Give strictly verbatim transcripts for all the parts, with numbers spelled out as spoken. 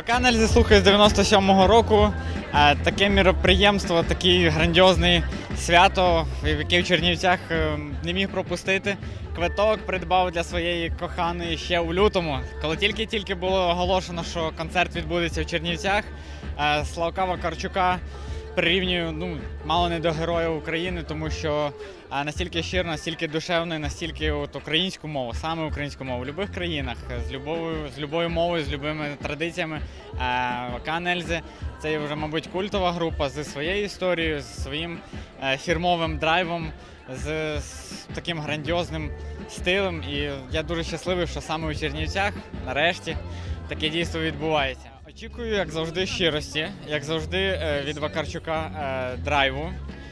ВК «Нельзи» слухаю з дев'яносто сьомого року. Таке міроприємство, таке грандіозне свято, яке в Чернівцях не міг пропустити. Квиток придбав для своєї коханої ще у лютому, коли тільки-тільки було оголошено, що концерт відбудеться в Чернівцях. Славка Вакарчука прирівнюю, ну, мало не до Героя України, тому що а, настільки щиро, настільки душевно, настільки от українську мову, саме українську мову, в будь-яких країнах, з любою, з любою мовою, з любими традиціями. ВК «Нельзи» – це вже, мабуть, культова група зі своєю історією, з своїм е, фірмовим драйвом, з, з таким грандіозним стилем. І я дуже щасливий, що саме у Чернівцях, нарешті, таке дійство відбувається. Очікую, як завжди, щирості, як завжди від Вакарчука драйву,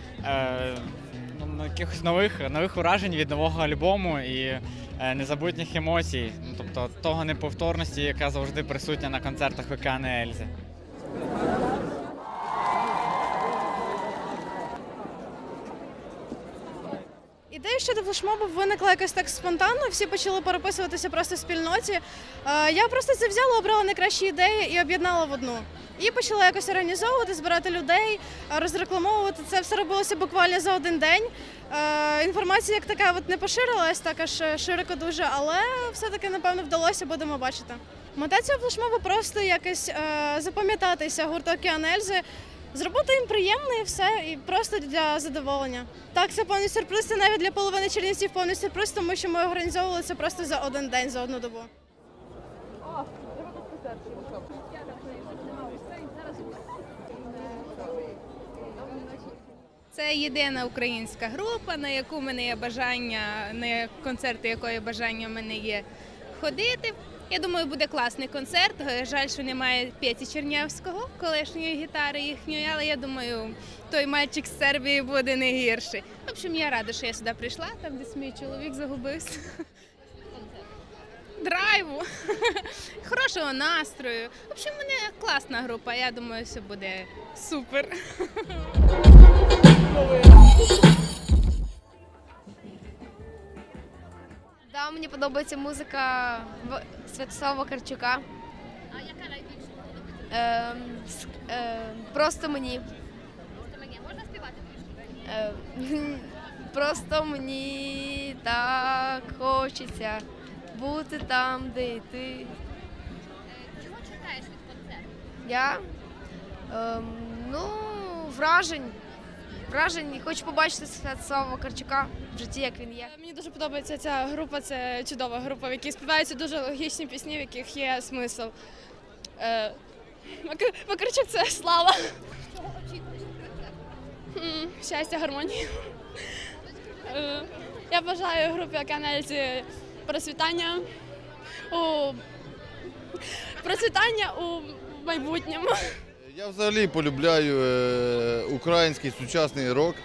якихось нових, нових вражень від нового альбому і незабутніх емоцій, тобто того неповторності, яка завжди присутня на концертах ВК «Нельзи». Ідея щодо флешмобу виникла якось так спонтанно, всі почали переписуватися просто в спільноті. Я просто це взяла, обрала найкращі ідеї і об'єднала в одну. І почала якось організовувати, збирати людей, розрекламовувати. Це все робилося буквально за один день. Інформація як така от не поширилась так аж широко дуже, але все-таки, напевно, вдалося, будемо бачити. Мета цього флешмобу просто якось запам'ятатися гурту «ВК «Нельзи», зробити їм приємно і все, і просто для задоволення. Так, це повний сюрприз, це навіть для половини чернівців повний сюрприз, тому що ми організовували це просто за один день, за одну добу. Це єдина українська група, на яку в мене є бажання, на концерти якої бажання в мене є ходити. Я думаю, буде класний концерт. Жаль, що немає Петі Чернявського, колишньої гітари їхньої, але я думаю, той мальчик з Сербії буде не гірший. В общем, я рада, що я сюди прийшла, там десь мій чоловік загубився. Драйву, хорошого настрою. В общем, у мене класна група, я думаю, все буде супер. Да, мені подобається музика Святослава Вакарчука. А яка найбільше подобається? Е, е, просто мені. Просто мені. Можна співати? Е, просто мені так хочеться бути там, де й ти. Чого чекаєш від концерту? Я? Е, ну, вражень. Вражень. Хочу побачити Святослава Вакарчука в житті, як він є. Мені дуже подобається ця група, це чудова група, в якій співаються дуже логічні пісні, в яких є смисл. Е, Вакарчук – це слава. Чого очікуєш від концерту? Щастя, гармонії. Е, я бажаю групі ВК «Нельзи» процвітання у, процвітання у майбутньому. Я взагалі полюбляю е, український сучасний рок,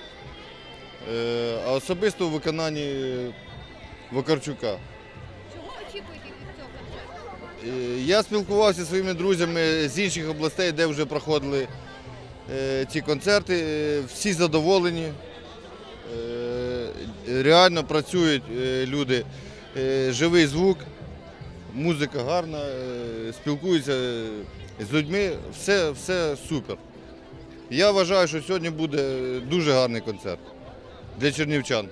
е, а особисто у виконанні Вакарчука. Чого очікуєте від цього концерту? Е, я спілкувався зі своїми друзями з інших областей, де вже проходили е, ці концерти. Е, всі задоволені, е, реально працюють е, люди, е, живий звук, музика гарна, е, спілкуються з людьми, все, все супер. Я вважаю, що сьогодні буде дуже гарний концерт для чернівчан.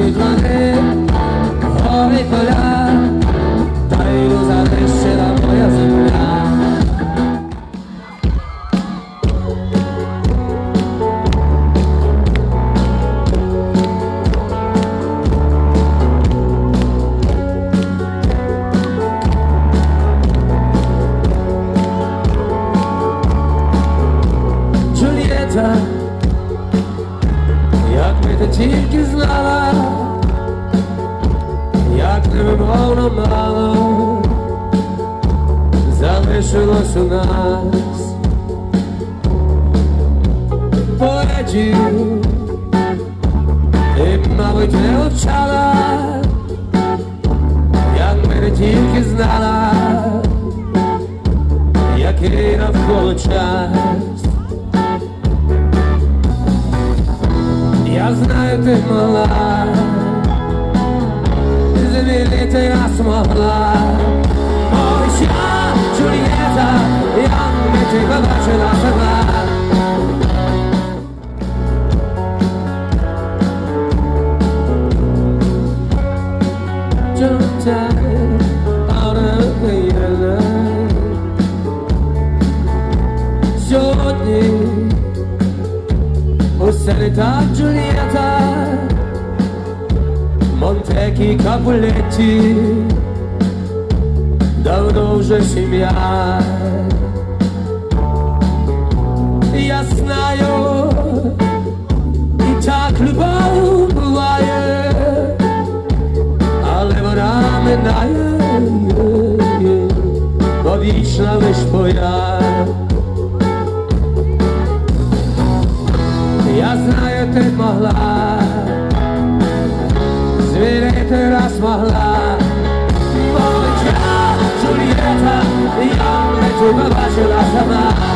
Ой, поля, та й залишила моя Джульєта, як би ти тільки знала, як невимовно мало залишилось у нас поетів, ти б, мабуть, не вивчала, як би ти тільки знала, який навколо час. Я знаю, ти могла звільнити, я змогла. Ось я, Джульєта, як би ти побачила сама. Сьогодні усе не так, Джульєта, Монтекі, Капулетті, давно вже сім'я. Я знаю, і так любов буває, але вона минає, бо вічна лиш твоя. Я знаю, ти могла звірити, раз могла. Мовить я, Джульєта, я не ти побачила сама.